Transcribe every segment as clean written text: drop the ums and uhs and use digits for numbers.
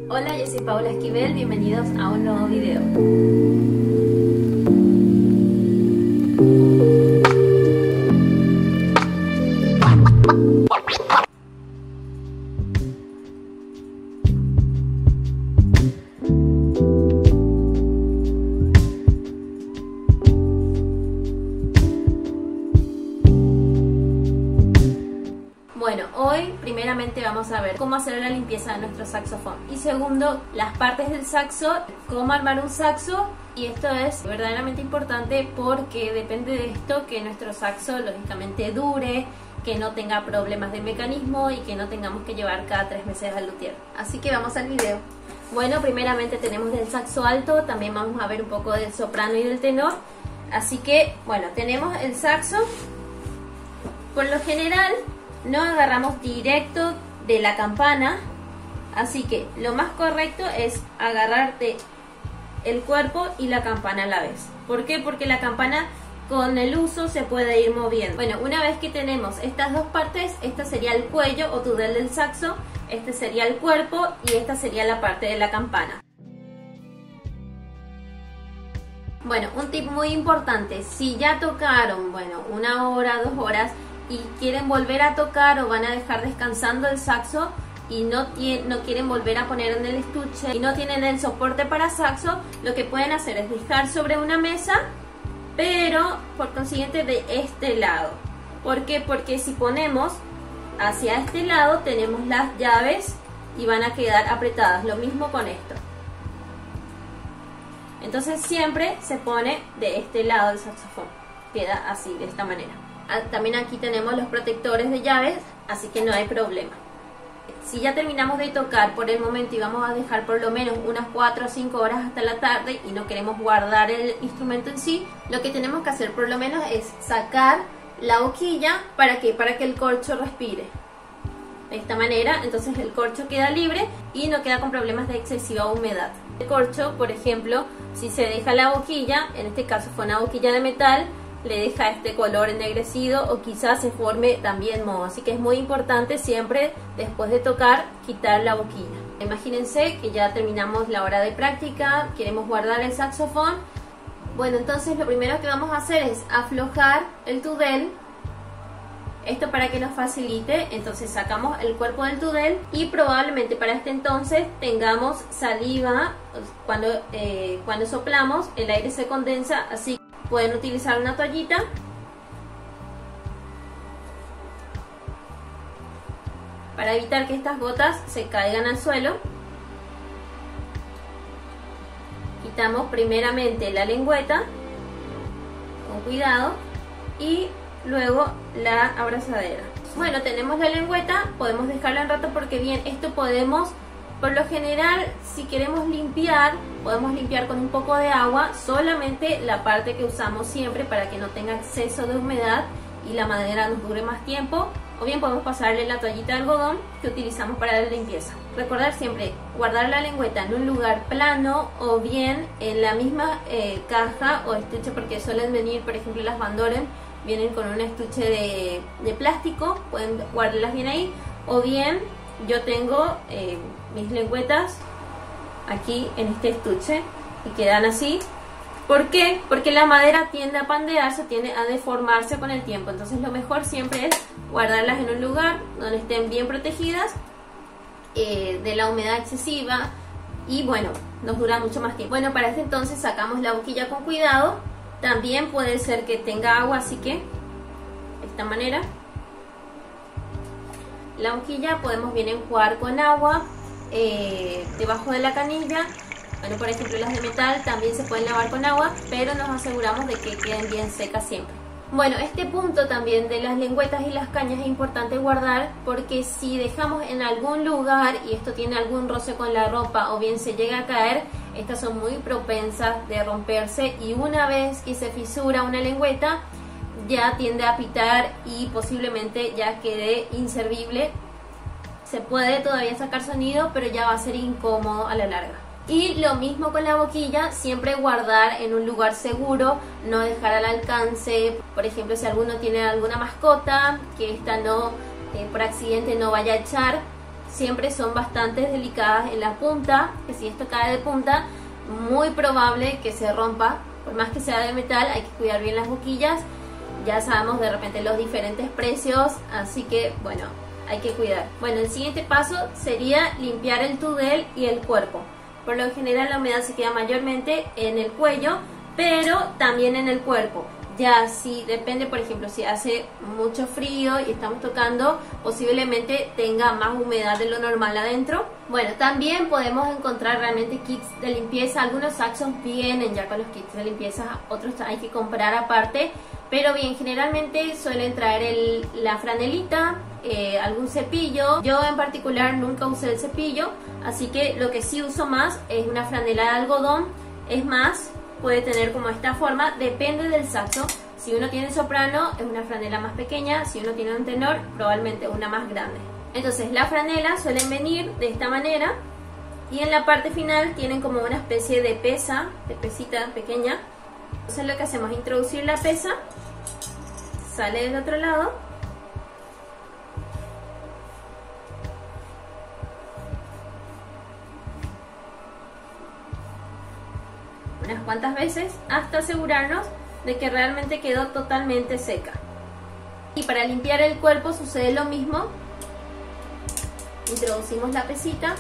Hola, yo soy Paula Esquivel, bienvenidos a un nuevo video. Bueno, hoy primeramente vamos a ver cómo hacer la limpieza de nuestro saxofón y segundo, las partes del saxo, cómo armar un saxo, y esto es verdaderamente importante porque depende de esto que nuestro saxo lógicamente dure, que no tenga problemas de mecanismo y que no tengamos que llevar cada 3 meses al luthier. Así que vamos al video. Bueno, primeramente tenemos del saxo alto, también vamos a ver un poco del soprano y del tenor. Así que, bueno, tenemos el saxo. Por lo general no agarramos directo de la campana, así que lo más correcto es agarrarte el cuerpo y la campana a la vez. ¿Por qué? Porque la campana con el uso se puede ir moviendo. Bueno, una vez que tenemos estas dos partes, esta sería el cuello o tudel del saxo, este sería el cuerpo y esta sería la parte de la campana. Bueno, un tip muy importante, si ya tocaron, bueno, 1 hora, 2 horas, y quieren volver a tocar o van a dejar descansando el saxo y no quieren volver a poner en el estuche y no tienen el soporte para saxo, lo que pueden hacer es dejar sobre una mesa, pero por consiguiente de este lado. ¿Por qué? Porque si ponemos hacia este lado tenemos las llaves y van a quedar apretadas, lo mismo con esto. Entonces siempre se pone de este lado del saxofón, queda así, de esta manera. También aquí tenemos los protectores de llaves, así que no hay problema. Si ya terminamos de tocar por el momento y vamos a dejar por lo menos unas 4 o 5 horas hasta la tarde y no queremos guardar el instrumento en sí, lo que tenemos que hacer por lo menos es sacar la boquilla. ¿Para qué? Para que el corcho respire. De esta manera, entonces el corcho queda libre y no queda con problemas de excesiva humedad. El corcho, por ejemplo, si se deja la boquilla, en este caso fue una boquilla de metal, le deja este color ennegrecido o quizás se forme también moho, así que es muy importante siempre después de tocar quitar la boquilla. Imagínense que ya terminamos la hora de práctica, queremos guardar el saxofón. Bueno, entonces lo primero que vamos a hacer es aflojar el tudel, esto para que nos facilite. Entonces sacamos el cuerpo del tudel y probablemente para este entonces tengamos saliva. Cuando soplamos el aire se condensa, así pueden utilizar una toallita para evitar que estas gotas se caigan al suelo. Quitamos primeramente la lengüeta con cuidado y luego la abrazadera. Bueno, tenemos la lengüeta, podemos dejarla un rato porque bien, esto podemos, por lo general, si queremos limpiar, podemos limpiar con un poco de agua, solamente la parte que usamos siempre para que no tenga exceso de humedad y la madera nos dure más tiempo, o bien podemos pasarle la toallita de algodón que utilizamos para la limpieza. Recordar siempre guardar la lengüeta en un lugar plano o bien en la misma caja o estuche, porque suelen venir, por ejemplo, las Van Doren vienen con un estuche de plástico, pueden guardarlas bien ahí, o bien yo tengo mis lengüetas aquí en este estuche y quedan así. ¿Por qué? Porque la madera tiende a pandearse, tiende a deformarse con el tiempo. Entonces lo mejor siempre es guardarlas en un lugar donde estén bien protegidas de la humedad excesiva y bueno, nos dura mucho más tiempo. Bueno, para este entonces sacamos la boquilla con cuidado. También puede ser que tenga agua, así que de esta manera la boquilla podemos bien enjuagar con agua debajo de la canilla. Bueno, por ejemplo las de metal también se pueden lavar con agua, pero nos aseguramos de que queden bien secas siempre. Bueno, este punto también de las lengüetas y las cañas es importante guardar, porque si dejamos en algún lugar y esto tiene algún roce con la ropa o bien se llega a caer, estas son muy propensas de romperse y una vez que se fisura una lengüeta ya tiende a pitar y posiblemente ya quede inservible. Se puede todavía sacar sonido, pero ya va a ser incómodo a la larga. Y lo mismo con la boquilla, siempre guardar en un lugar seguro, no dejar al alcance. Por ejemplo, si alguno tiene alguna mascota, que esta no, por accidente no vaya a echar, siempre son bastante delicadas en la punta, que si esto cae de punta, muy probable que se rompa. Por más que sea de metal, hay que cuidar bien las boquillas. Ya sabemos de repente los diferentes precios, así que bueno, hay que cuidar. Bueno, el siguiente paso sería limpiar el tudel y el cuerpo. Por lo general la humedad se queda mayormente en el cuello, pero también en el cuerpo. Ya si depende, por ejemplo, si hace mucho frío y estamos tocando, posiblemente tenga más humedad de lo normal adentro. Bueno, también podemos encontrar realmente kits de limpieza. Algunos saxos vienen ya con los kits de limpieza, otros hay que comprar aparte. Pero bien, generalmente suelen traer la franelita, algún cepillo. Yo en particular nunca usé el cepillo, así que lo que sí uso más es una franela de algodón. Es más, puede tener como esta forma, depende del saxo. Si uno tiene soprano es una franela más pequeña, si uno tiene un tenor probablemente una más grande. Entonces las franelas suelen venir de esta manera y en la parte final tienen como una especie de pesita pequeña. Entonces lo que hacemos es introducir la pesa, sale del otro lado, unas cuantas veces hasta asegurarnos de que realmente quedó totalmente seca. Y para limpiar el cuerpo sucede lo mismo. Introducimos la pesita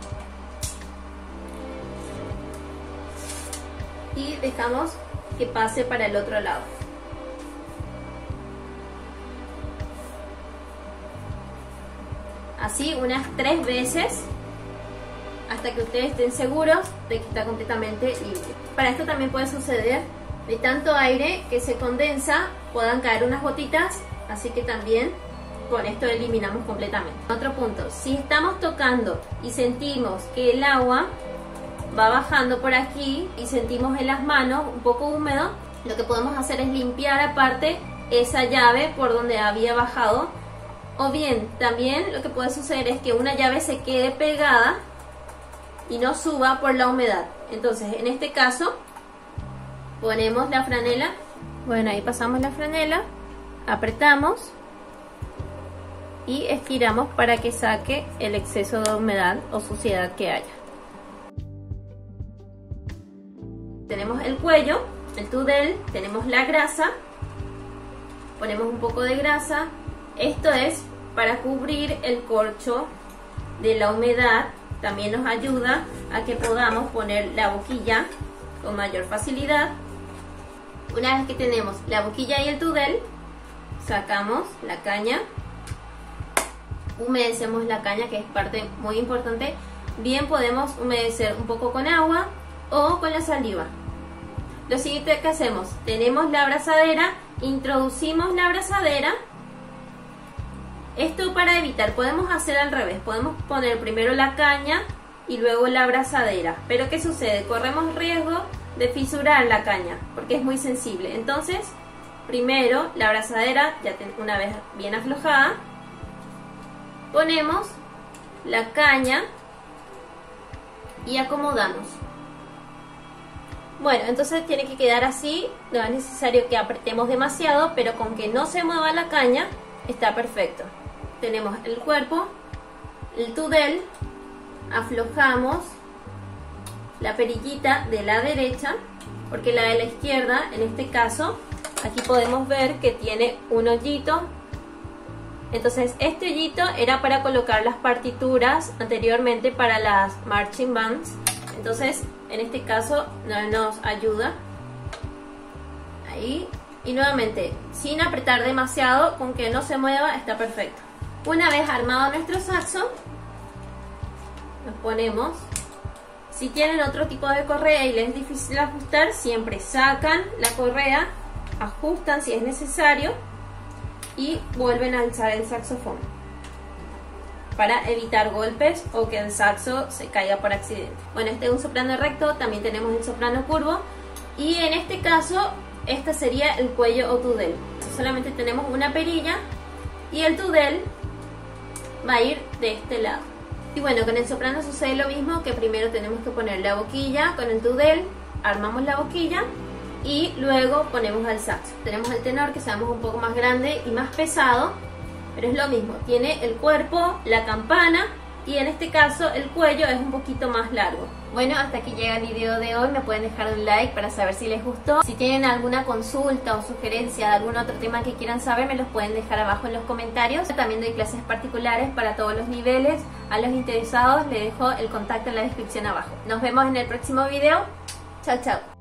y dejamos que pase para el otro lado. Así unas 3 veces hasta que ustedes estén seguros de que está completamente limpio. Para esto también puede suceder de tanto aire que se condensa, puedan caer unas gotitas, así que también con esto eliminamos completamente. Otro punto, si estamos tocando y sentimos que el agua va bajando por aquí y sentimos en las manos un poco húmedo, lo que podemos hacer es limpiar aparte esa llave por donde había bajado. O bien, también lo que puede suceder es que una llave se quede pegada y no suba por la humedad. Entonces, en este caso, ponemos la franela. Bueno, ahí pasamos la franela, apretamos y estiramos para que saque el exceso de humedad o suciedad que haya. Tenemos el cuello, el tudel, tenemos la grasa, ponemos un poco de grasa. Esto es para cubrir el corcho de la humedad. También nos ayuda a que podamos poner la boquilla con mayor facilidad. Una vez que tenemos la boquilla y el tudel, sacamos la caña, humedecemos la caña, que es parte muy importante. Bien, podemos humedecer un poco con agua o con la saliva. Lo siguiente que hacemos, tenemos la abrazadera, introducimos la abrazadera. Esto para evitar, podemos hacer al revés, podemos poner primero la caña y luego la abrazadera. Pero ¿qué sucede? Corremos riesgo de fisurar la caña porque es muy sensible. Entonces, primero la abrazadera, ya una vez bien aflojada, ponemos la caña y acomodamos. Bueno, entonces tiene que quedar así, no es necesario que apretemos demasiado, pero con que no se mueva la caña está perfecto. Tenemos el cuerpo, el tudel, aflojamos la perillita de la derecha, porque la de la izquierda, en este caso, aquí podemos ver que tiene un hoyito. Entonces este hoyito era para colocar las partituras anteriormente para las marching bands. Entonces en este caso no nos ayuda. Ahí. Y nuevamente, sin apretar demasiado, con que no se mueva está perfecto. Una vez armado nuestro saxo, nos ponemos. Si tienen otro tipo de correa y les es difícil ajustar, siempre sacan la correa, ajustan si es necesario y vuelven a alzar el saxofón para evitar golpes o que el saxo se caiga por accidente. Bueno, este es un soprano recto, también tenemos el soprano curvo y en este caso este sería el cuello o tudel. Solamente tenemos una perilla y el tudel va a ir de este lado. Y bueno, con el soprano sucede lo mismo, que primero tenemos que poner la boquilla con el tudel, armamos la boquilla y luego ponemos al saxo. Tenemos el tenor, que sabemos un poco más grande y más pesado, pero es lo mismo, tiene el cuerpo, la campana y en este caso el cuello es un poquito más largo. Bueno, hasta aquí llega el video de hoy. Me pueden dejar un like para saber si les gustó. Si tienen alguna consulta o sugerencia de algún otro tema que quieran saber, me los pueden dejar abajo en los comentarios. También doy clases particulares para todos los niveles. A los interesados les dejo el contacto en la descripción abajo. Nos vemos en el próximo video. Chao, chao.